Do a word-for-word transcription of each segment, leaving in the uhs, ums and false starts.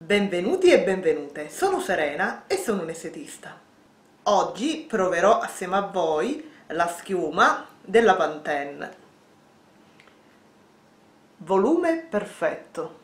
Benvenuti e benvenute, sono Serena e sono un estetista. Oggi proverò assieme a voi la schiuma della Pantene. Volume perfetto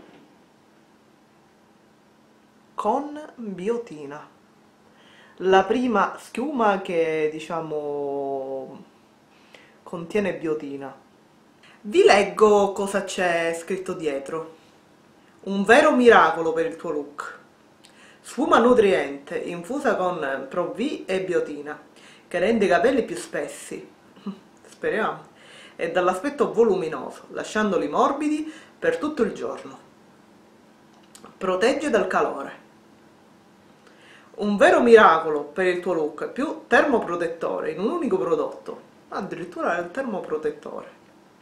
con biotina. La prima schiuma che diciamo contiene biotina. Vi leggo cosa c'è scritto dietro. Un vero miracolo per il tuo look. Sfuma nutriente infusa con Pro V e biotina che rende i capelli più spessi, speriamo, e dall'aspetto voluminoso, lasciandoli morbidi per tutto il giorno. Protegge dal calore. Un vero miracolo per il tuo look, più termoprotettore in un unico prodotto, addirittura il termoprotettore.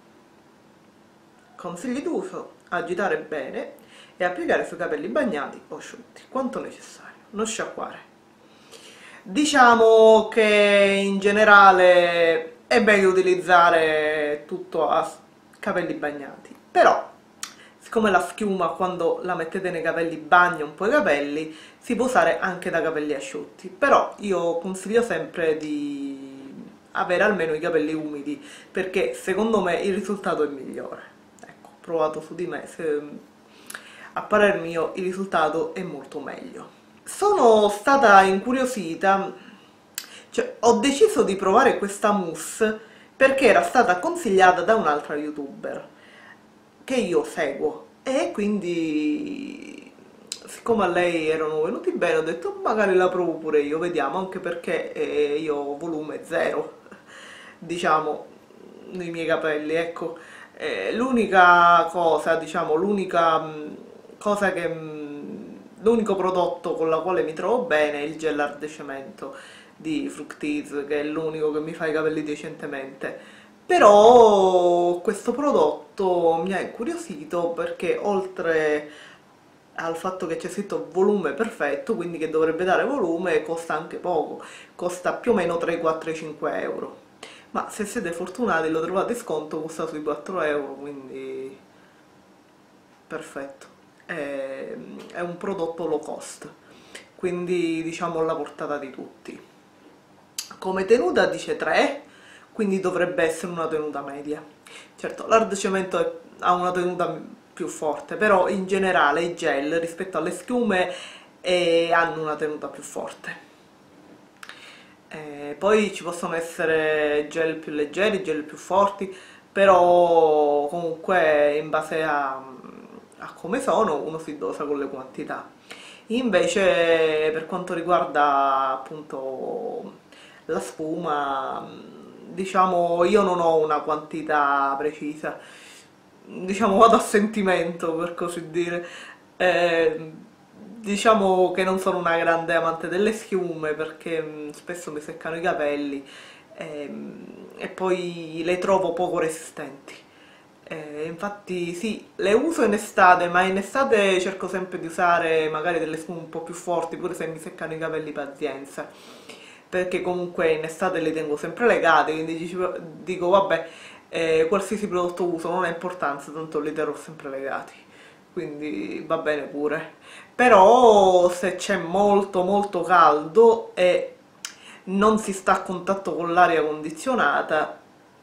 Consigli d'uso: agitare bene e applicare sui capelli bagnati o asciutti, quanto necessario, non sciacquare. Diciamo che in generale è meglio utilizzare tutto a capelli bagnati, però siccome la schiuma quando la mettete nei capelli bagna un po' i capelli, si può usare anche da capelli asciutti, però io consiglio sempre di avere almeno i capelli umidi perché secondo me il risultato è migliore. Ecco, ho provato su di me, se, a parer mio il risultato è molto meglio. Sono stata incuriosita, cioè ho deciso di provare questa mousse perché era stata consigliata da un'altra youtuber che io seguo e quindi siccome a lei erano venuti bene ho detto magari la provo pure io, vediamo, anche perché eh, io ho volume zero, diciamo, nei miei capelli, ecco. Eh, l'unica cosa, diciamo, l'unica cosa che l'unico prodotto con la quale mi trovo bene è il gel ardecimento di Fructis, che è l'unico che mi fa i capelli decentemente. Però questo prodotto mi ha incuriosito perché oltre al fatto che c'è scritto volume perfetto, quindi che dovrebbe dare volume, costa anche poco, costa più o meno tra i quattro e i cinque euro. Ma se siete fortunati lo trovate in sconto, costa sui quattro euro, quindi perfetto. È, è un prodotto low cost, quindi diciamo alla portata di tutti. Come tenuta dice tre, quindi dovrebbe essere una tenuta media. Certo, l'hard cemento ha una tenuta più forte, però in generale i gel rispetto alle schiume eh, hanno una tenuta più forte. Eh, poi ci possono essere gel più leggeri, gel più forti, però comunque in base a, a come sono uno si dosa con le quantità. Invece per quanto riguarda appunto la spuma, diciamo io non ho una quantità precisa, diciamo vado a sentimento per così dire. Eh, diciamo che non sono una grande amante delle schiume perché mh, spesso mi seccano i capelli ehm, e poi le trovo poco resistenti. Eh, infatti sì, le uso in estate, ma in estate cerco sempre di usare magari delle schiume un po' più forti, pure se mi seccano i capelli, pazienza, perché comunque in estate li tengo sempre legati, quindi dicevo- dico vabbè, eh, qualsiasi prodotto uso non ha importanza, tanto li terrò sempre legati, quindi va bene pure. Però se c'è molto molto caldo e non si sta a contatto con l'aria condizionata,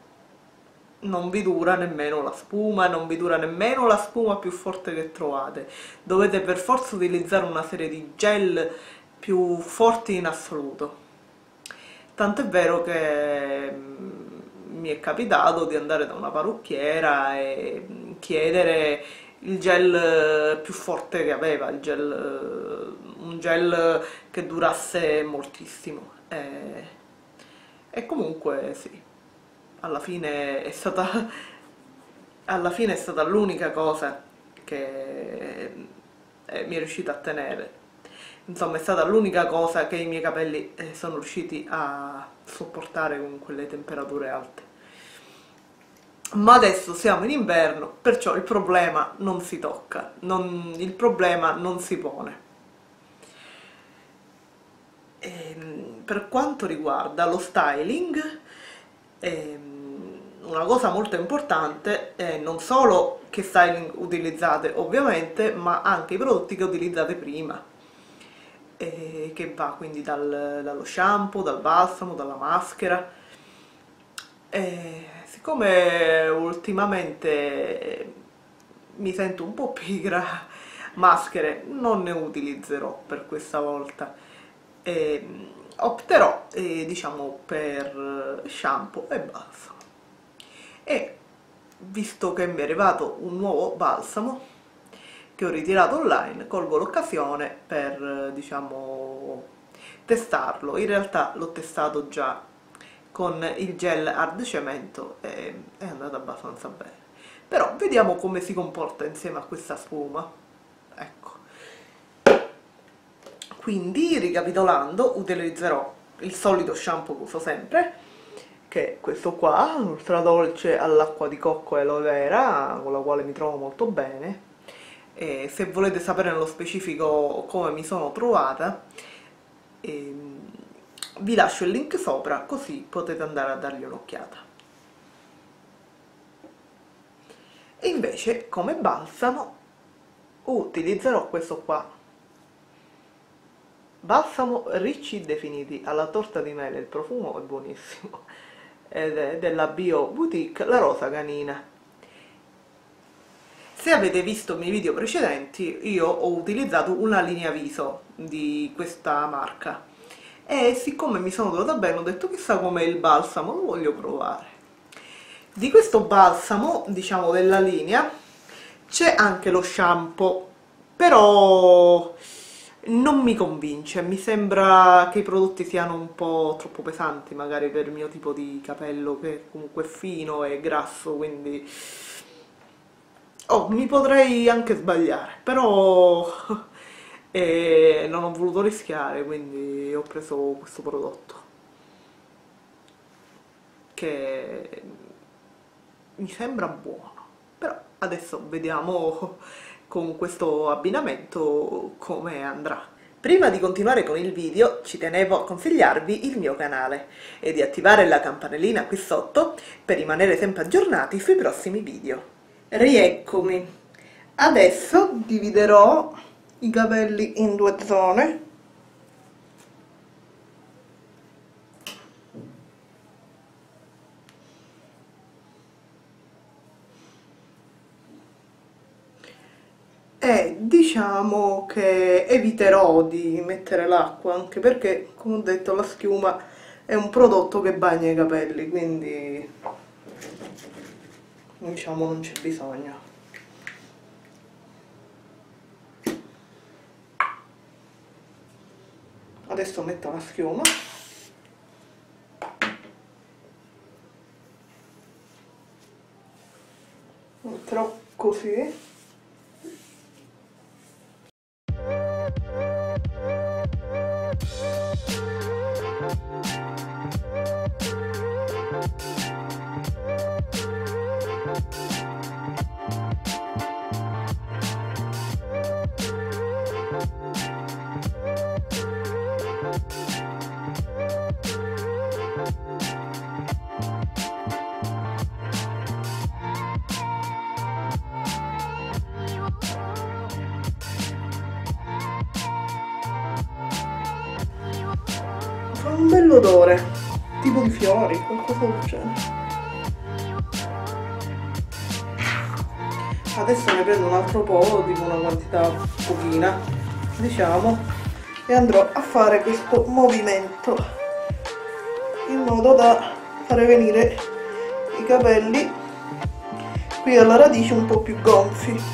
non vi dura nemmeno la spuma, non vi dura nemmeno la spuma più forte che trovate. Dovete per forza utilizzare una serie di gel più forti in assoluto. Tant'è vero che mm, mi è capitato di andare da una parrucchiera e mm, chiedere il gel più forte che aveva, il gel, eh, un gel che durasse moltissimo. E, e comunque sì, alla fine è stata, alla fine è stata l'unica cosa che eh, mi è riuscita a tenere. Insomma, è stata l'unica cosa che i miei capelli eh, sono riusciti a sopportare con quelle temperature alte. Ma adesso siamo in inverno, perciò il problema non si tocca, non- il problema non si pone. Ehm, per quanto riguarda lo styling, ehm, una cosa molto importante è non solo che styling utilizzate ovviamente, ma anche i prodotti che utilizzate prima, e che va quindi dal, dallo shampoo, dal balsamo, dalla maschera. E siccome ultimamente mi sento un po' pigra, maschere non ne utilizzerò per questa volta, e opterò eh, diciamo per shampoo e balsamo. E visto che mi è arrivato un nuovo balsamo che ho ritirato online, colgo l'occasione per diciamo testarlo. In realtà l'ho testato già con il gel hard cemento e è andato abbastanza bene, però vediamo come si comporta insieme a questa spuma. Ecco, quindi ricapitolando, utilizzerò il solito shampoo che uso sempre, che è questo qua, ultra dolce all'acqua di cocco e aloe vera, con la quale mi trovo molto bene. E se volete sapere nello specifico come mi sono trovata, ehm, vi lascio il link sopra, così potete andare a dargli un'occhiata. E invece come balsamo utilizzerò questo qua, balsamo Ricci Definiti alla torta di mele. Il profumo è buonissimo ed è della Bio Boutique, la rosa canina. Se avete visto i miei video precedenti, io ho utilizzato una linea viso di questa marca e siccome mi sono trovata bene ho detto chissà com'è il balsamo, lo voglio provare. Di questo balsamo, diciamo della linea, c'è anche lo shampoo, però non mi convince, mi sembra che i prodotti siano un po' troppo pesanti magari per il mio tipo di capello, che comunque è fino e grasso, quindi oh, mi potrei anche sbagliare, però e non ho voluto rischiare, quindi ho preso questo prodotto che mi sembra buono. Però adesso vediamo con questo abbinamento come andrà. Prima di continuare con il video ci tenevo a consigliarvi il mio canale e di attivare la campanellina qui sotto per rimanere sempre aggiornati sui prossimi video. Rieccomi, adesso dividerò i capelli in due zone. E diciamo che eviterò di mettere l'acqua, anche perché, come ho detto, la schiuma è un prodotto che bagna i capelli, quindi diciamo non c'è bisogno. Adesso metto la schiuma. Metterò così. Fa un bell'odore, tipo di fiori, qualcosa del genere. Adesso ne prendo un altro po', tipo una quantità pochina, diciamo, e andrò a fare questo movimento in modo da fare venire i capelli qui alla radice un po' più gonfi.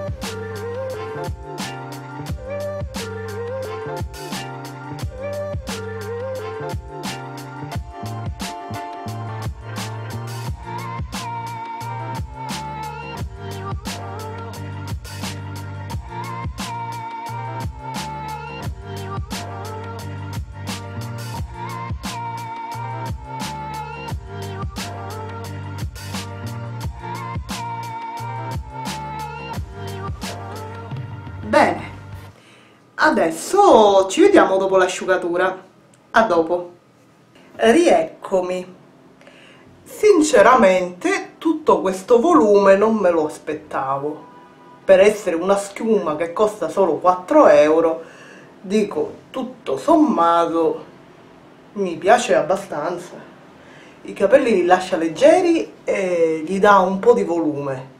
Bene, adesso ci vediamo dopo l'asciugatura. A dopo. Rieccomi. Sinceramente tutto questo volume non me lo aspettavo. Per essere una schiuma che costa solo quattro euro, dico, tutto sommato mi piace abbastanza. I capelli li lascia leggeri e gli dà un po' di volume.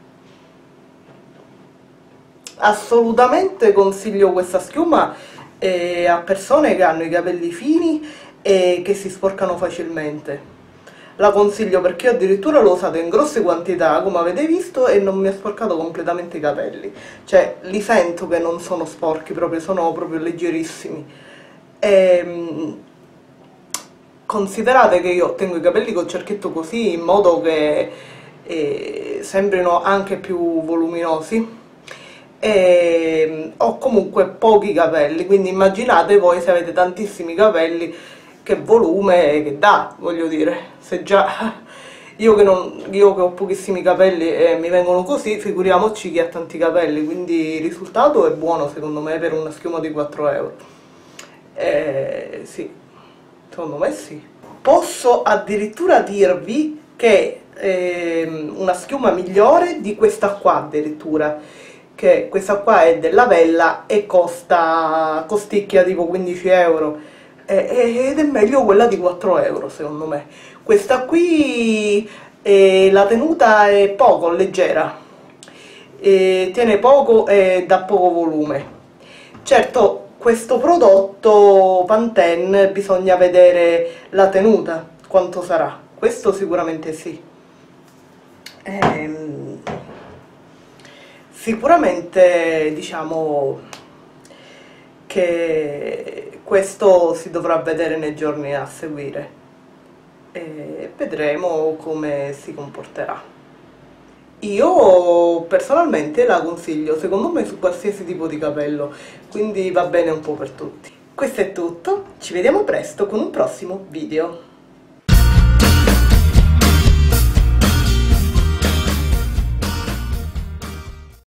Assolutamente consiglio questa schiuma eh, a persone che hanno i capelli fini e che si sporcano facilmente. La consiglio perché io addirittura l'ho usata in grosse quantità, come avete visto, e non mi ha sporcato completamente i capelli. Cioè, li sento che non sono sporchi, proprio, sono proprio leggerissimi. E, considerate che io tengo i capelli col cerchietto così, in modo che eh, sembrino anche più voluminosi. E ho comunque pochi capelli, quindi immaginate voi se avete tantissimi capelli che volume che dà, voglio dire. Se già io che, non, io che ho pochissimi capelli e mi vengono così, figuriamoci chi ha tanti capelli, quindi il risultato è buono secondo me per una schiuma di quattro euro. Eh, sì, secondo me sì. Posso addirittura dirvi che eh, una schiuma migliore di questa qua addirittura, che questa qua è della Vella e costa, costicchia tipo quindici euro. Ed è meglio quella di quattro euro secondo me. Questa qui eh, la tenuta è poco leggera, eh, tiene poco e dà poco volume. Certo, questo prodotto Pantene bisogna vedere la tenuta quanto sarà, questo sicuramente sì. ehm, sicuramente diciamo che questo si dovrà vedere nei giorni a seguire e vedremo come si comporterà. Io personalmente la consiglio, secondo me, su qualsiasi tipo di capello, quindi va bene un po' per tutti. Questo è tutto, ci vediamo presto con un prossimo video.